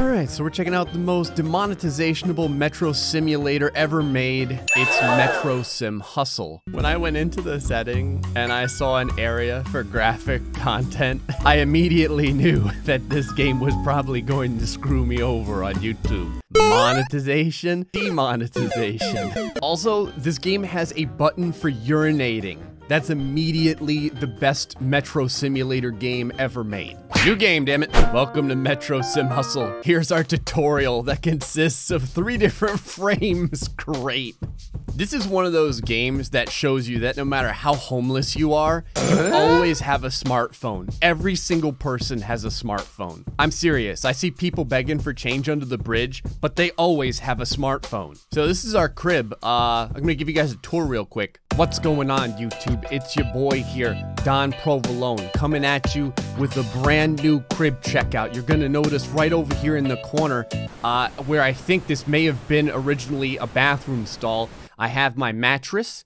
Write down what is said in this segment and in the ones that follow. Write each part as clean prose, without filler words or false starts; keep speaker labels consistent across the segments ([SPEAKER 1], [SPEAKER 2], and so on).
[SPEAKER 1] Alright, so we're checking out the most demonetizationable Metro simulator ever made. It's Metro Sim Hustle. When I went into the setting and I saw an area for graphic content, I immediately knew that this game was probably going to screw me over on YouTube. Monetization, demonetization. Also, this game has a button for urinating. That's immediately the best Metro Simulator game ever made. New game, damn it. Welcome to Metro Sim Hustle. Here's our tutorial that consists of 3 different frames. Great. This is one of those games that shows you that no matter how homeless you are, you always have a smartphone. Every single person has a smartphone. I'm serious. I see people begging for change under the bridge, but they always have a smartphone. So this is our crib. I'm gonna give you guys a tour real quick. What's going on, YouTube? It's your boy here, Don Provolone, coming at you with a brand new crib checkout. You're gonna notice right over here in the corner, where I think this may have been originally a bathroom stall, I have my mattress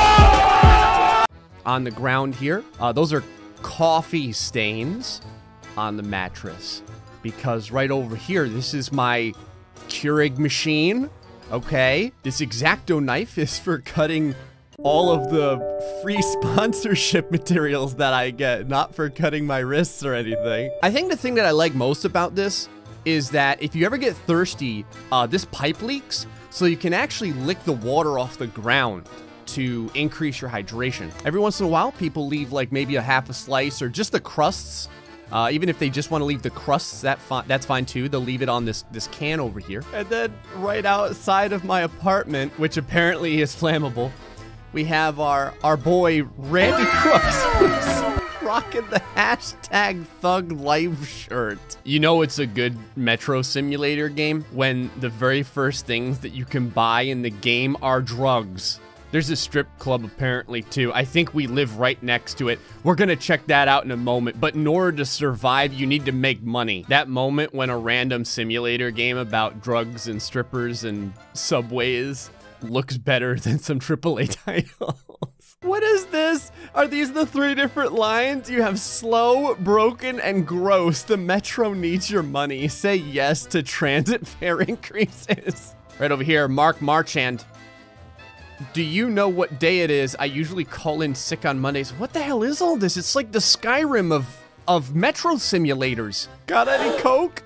[SPEAKER 1] on the ground here. Those are coffee stains on the mattress, because right over here, this is my Keurig machine. Okay, this X-Acto knife is for cutting all of the free sponsorship materials that I get, not for cutting my wrists or anything. I think the thing that I like most about this is that if you ever get thirsty, this pipe leaks, so you can actually lick the water off the ground to increase your hydration. Every once in a while, people leave like maybe a half a slice or just the crusts. Even if they just want to leave the crusts, that's fine too. They'll leave it on this can over here. And then right outside of my apartment, which apparently is flammable, we have our boy Randy Crooks, who's rocking the hashtag Thug Life shirt. You know it's a good Metro Simulator game when the very first things that you can buy in the game are drugs. There's a strip club apparently too. I think we live right next to it. We're gonna check that out in a moment, but in order to survive, you need to make money. That moment when a random simulator game about drugs and strippers and subways looks better than some AAA titles. What is this? Are these the 3 different lines? You have slow, broken, and gross. The Metro needs your money. Say yes to transit fare increases. Right over here, Mark Marchand. Do you know what day it is? I usually call in sick on Mondays. What the hell is all this? It's like the Skyrim of Metro simulators. Got any Coke?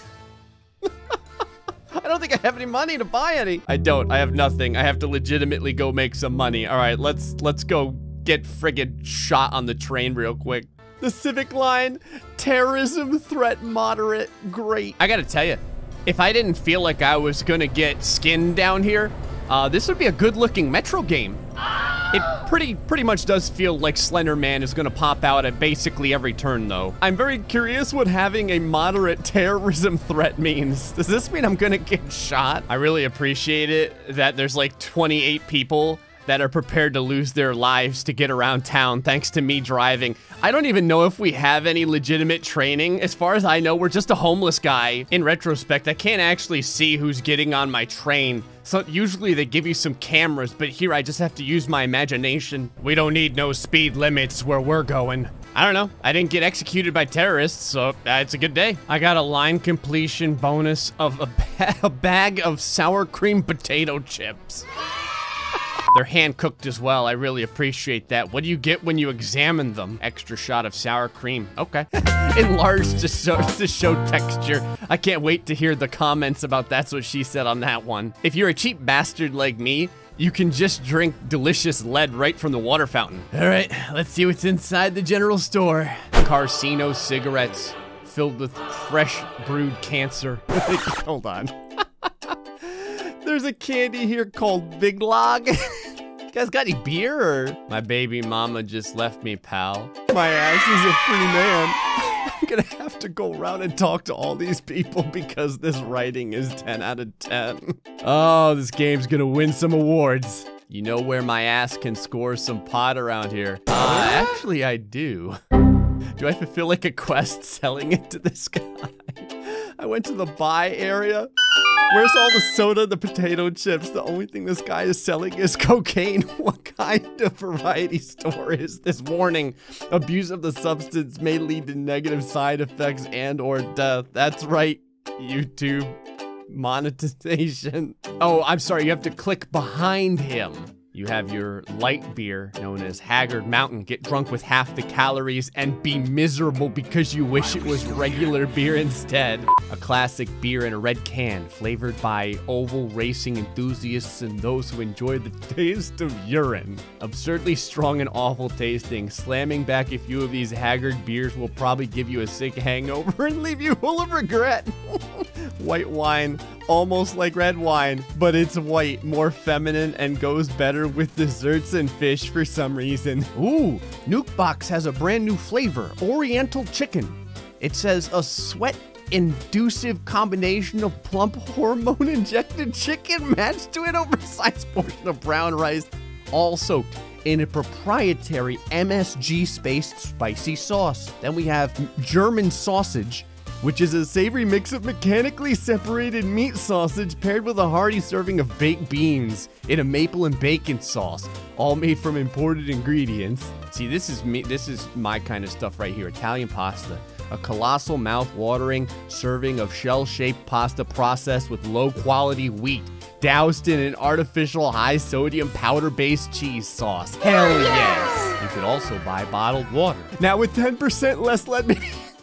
[SPEAKER 1] I don't think I have any money to buy any. I don't. I have nothing. I have to legitimately go make some money. All right, let's go get friggin' shot on the train real quick. The Civic Line, terrorism threat moderate. Great. I gotta tell you, if I didn't feel like I was gonna get skinned down here, this would be a good-looking Metro game. It pretty much does feel like Slender Man is gonna pop out at basically every turn, though. I'm very curious what having a moderate terrorism threat means. Does this mean I'm gonna get shot? I really appreciate it that there's like 28 people that are prepared to lose their lives to get around town thanks to me driving. I don't even know if we have any legitimate training. As far as I know, we're just a homeless guy. In retrospect, I can't actually see who's getting on my train. So usually they give you some cameras, but here I just have to use my imagination. We don't need no speed limits where we're going. I don't know. I didn't get executed by terrorists, so it's a good day. I got a line completion bonus of a bag of sour cream potato chips. They're hand-cooked as well. I really appreciate that. What do you get when you examine them? Extra shot of sour cream. Okay. Enlarged to show texture. I can't wait to hear the comments about that's what she said on that one. If you're a cheap bastard like me, you can just drink delicious lead right from the water fountain. All right, let's see what's inside the general store. Carcino cigarettes filled with fresh brewed cancer. Hold on. There's a candy here called Big Log. You guys got any beer or? My baby mama just left me, pal. My ass is a free man. I'm gonna have to go around and talk to all these people because this writing is 10 out of 10. Oh, this game's gonna win some awards. You know where my ass can score some pot around here? Actually I do. Do I fulfill like a quest selling it to this guy? I went to the buy area. Where's all the soda, the potato chips? The only thing this guy is selling is cocaine. What kind of variety store is this? Warning, abuse of the substance may lead to negative side effects and or death. That's right. YouTube monetization. Oh, I'm sorry. You have to click behind him. You have your light beer, known as Haggard Mountain. Get drunk with half the calories and be miserable because you wish it was regular beer instead. A classic beer in a red can, flavored by oval racing enthusiasts and those who enjoy the taste of urine. Absurdly strong and awful tasting. Slamming back a few of these Haggard beers will probably give you a sick hangover and leave you full of regret. White wine, almost like red wine, but it's white, more feminine, and goes better with desserts and fish for some reason. Ooh, Nukebox has a brand new flavor, Oriental chicken. It says a sweat-inducive combination of plump hormone-injected chicken matched to an oversized portion of brown rice, all soaked in a proprietary MSG-spaced spicy sauce. Then we have German sausage, which is a savory mix of mechanically separated meat sausage paired with a hearty serving of baked beans in a maple and bacon sauce, all made from imported ingredients. See, this is my kind of stuff right here. Italian pasta. A colossal mouth-watering serving of shell-shaped pasta processed with low-quality wheat, doused in an artificial high-sodium powder-based cheese sauce. Hell yes! You could also buy bottled water. Now with 10% less lead.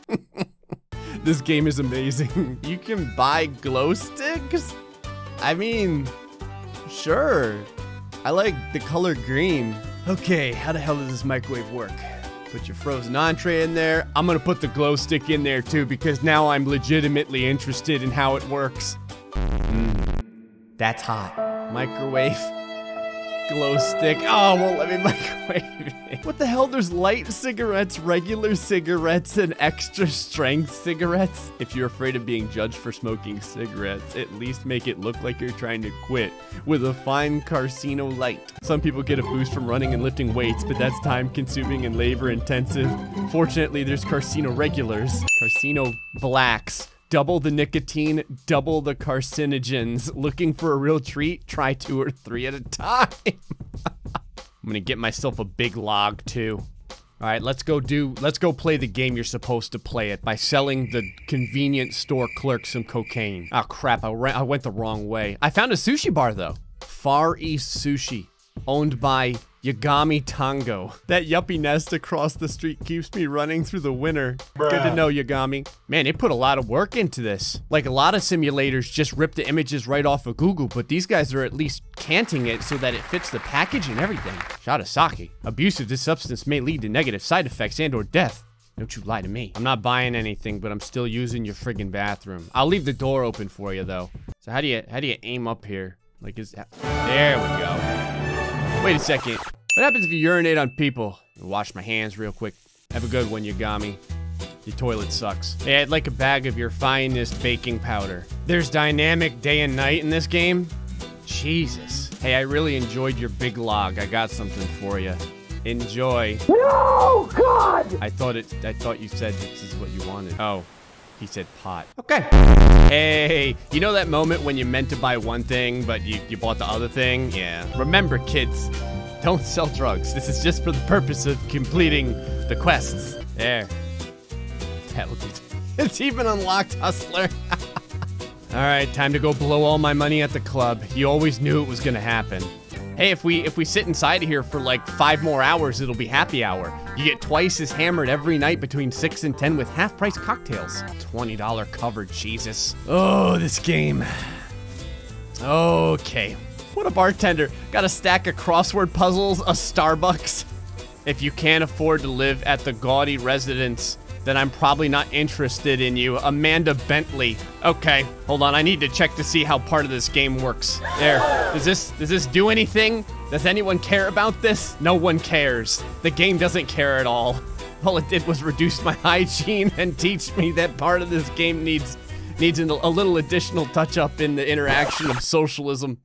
[SPEAKER 1] This game is amazing. You can buy glow sticks? I mean, sure. I like the color green. Okay, how the hell does this microwave work? Put your frozen entree in there. I'm gonna put the glow stick in there too because now I'm legitimately interested in how it works. That's hot. Microwave. Glow stick. Oh, won't let me microwave it. What the hell? There's light cigarettes, regular cigarettes, and extra strength cigarettes. If you're afraid of being judged for smoking cigarettes, at least make it look like you're trying to quit with a fine Carsino light. Some people get a boost from running and lifting weights, but that's time consuming and labor intensive. Fortunately, there's Carsino regulars. Carsino blacks. Double the nicotine, double the carcinogens. Looking for a real treat? Try 2 or 3 at a time. I'm gonna get myself a big log too. All right, let's go play the game you're supposed to play it by selling the convenience store clerk some cocaine. Oh crap, I went the wrong way. I found a sushi bar though. Far East Sushi, owned by Yagami Tango. That yuppie nest across the street keeps me running through the winter. Bruh. Good to know, Yagami. Man, they put a lot of work into this. Like a lot of simulators just rip the images right off of Google, but these guys are at least canting it so that it fits the package and everything. Shot of sake. Abuse of this substance may lead to negative side effects and or death. Don't you lie to me. I'm not buying anything, but I'm still using your friggin' bathroom. I'll leave the door open for you though. So how do you aim up here? Like there we go. Wait a second. What happens if you urinate on people? Wash my hands real quick. Have a good one, Yagami. Your toilet sucks. Hey, I'd like a bag of your finest baking powder. There's dynamic day and night in this game? Jesus. Hey, I really enjoyed your big log. I got something for you. Enjoy. No, God! I thought you said this is what you wanted. Oh. He said pot. Okay. Hey, you know that moment when you meant to buy one thing, but you bought the other thing? Yeah. Remember, kids, don't sell drugs. This is just for the purpose of completing the quests. There. That'll do. It's even unlocked, Hustler. All right, time to go blow all my money at the club. You always knew it was gonna happen. Hey, if we sit inside of here for like 5 more hours, it'll be happy hour. You get twice as hammered every night between 6 and 10 with half-price cocktails. $20 covered, Jesus. Oh, this game. Okay. What a bartender. Got a stack of crossword puzzles, a Starbucks. If you can't afford to live at the gaudy residence, then I'm probably not interested in you. Amanda Bentley. Okay, hold on. I need to check to see how part of this game works. There. Does this do anything? Does anyone care about this? No one cares. The game doesn't care at all. All it did was reduce my hygiene and teach me that part of this game needs a little additional touch-up in the interaction of socialism.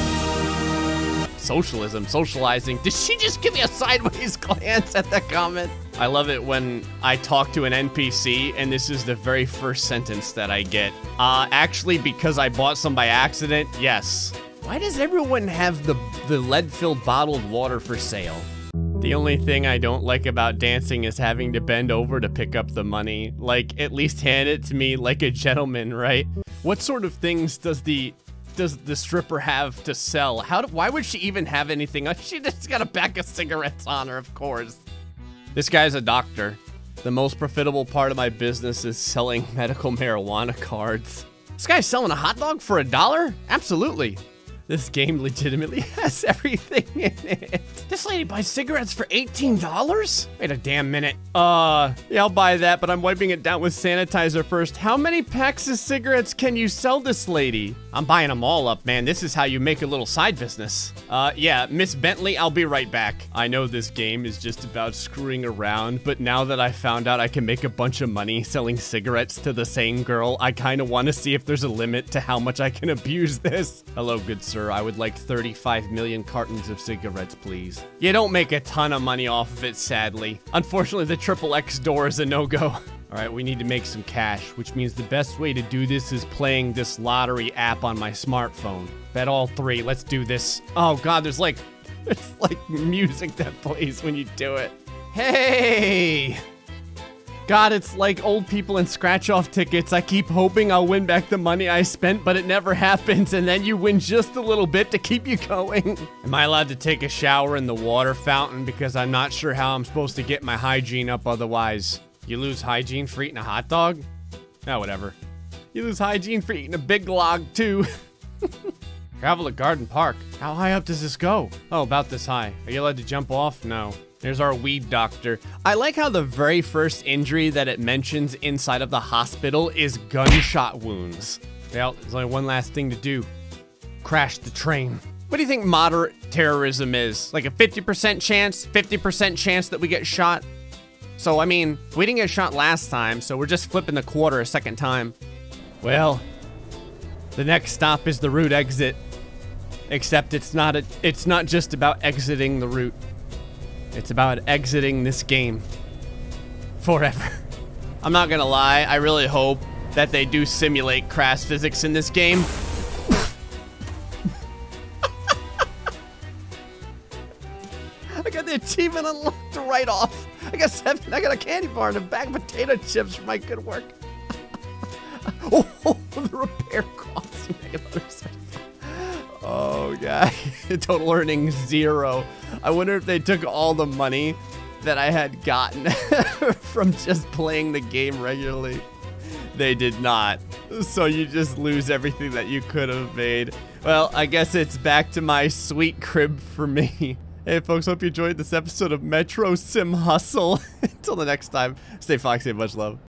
[SPEAKER 1] Socializing. Did she just give me a sideways glance at that comment? I love it when I talk to an NPC and this is the very first sentence that I get. Actually, because I bought some by accident, yes. Why does everyone have the lead-filled bottled water for sale? The only thing I don't like about dancing is having to bend over to pick up the money. Like, at least hand it to me like a gentleman, right? What sort of things does the stripper have to sell? Why would she even have anything? She just got a pack of cigarettes on her, of course. This guy's a doctor. The most profitable part of my business is selling medical marijuana cards. This guy's selling a hot dog for $1? Absolutely. This game legitimately has everything in it. This lady buys cigarettes for $18? Wait a damn minute. Yeah, I'll buy that, but I'm wiping it down with sanitizer first. How many packs of cigarettes can you sell this lady? I'm buying them all up, man. This is how you make a little side business. Yeah, Miss Bentley, I'll be right back. I know this game is just about screwing around, but now that I found out I can make a bunch of money selling cigarettes to the same girl, I kind of want to see if there's a limit to how much I can abuse this. Hello, good sir. I would like 35 million cartons of cigarettes, please. You don't make a ton of money off of it, sadly. Unfortunately, the XXX door is a no-go. All right, we need to make some cash, which means the best way to do this is playing this lottery app on my smartphone. Bet all 3. Let's do this. Oh, God, there's like music that plays when you do it. Hey! God, it's like old people in scratch-off tickets. I keep hoping I'll win back the money I spent, but it never happens, and then you win just a little bit to keep you going. Am I allowed to take a shower in the water fountain? Because I'm not sure how I'm supposed to get my hygiene up otherwise. You lose hygiene for eating a hot dog? Oh, whatever. You lose hygiene for eating a big log, too. Travel at Garden Park. How high up does this go? Oh, about this high. Are you allowed to jump off? No. There's our weed doctor. I like how the very first injury that it mentions inside of the hospital is gunshot wounds. Well, there's only one last thing to do. Crash the train. What do you think moderate terrorism is? Like a 50% chance? 50% chance that we get shot? So, I mean, we didn't get shot last time, so we're just flipping the quarter a second time. Well, the next stop is the route exit. Except it's not just about exiting the route. It's about exiting this game forever. I'm not gonna lie, I really hope that they do simulate crash physics in this game. I got the achievement unlocked right off. I got a candy bar and a bag of potato chips for my good work. Oh, the repair costs -35. Oh, God. Total earnings 0. I wonder if they took all the money that I had gotten from just playing the game regularly. They did not. So you just lose everything that you could have made. Well, I guess it's back to my sweet crib for me. Hey, folks, hope you enjoyed this episode of Metro Sim Hustle. Until the next time, stay foxy and much love.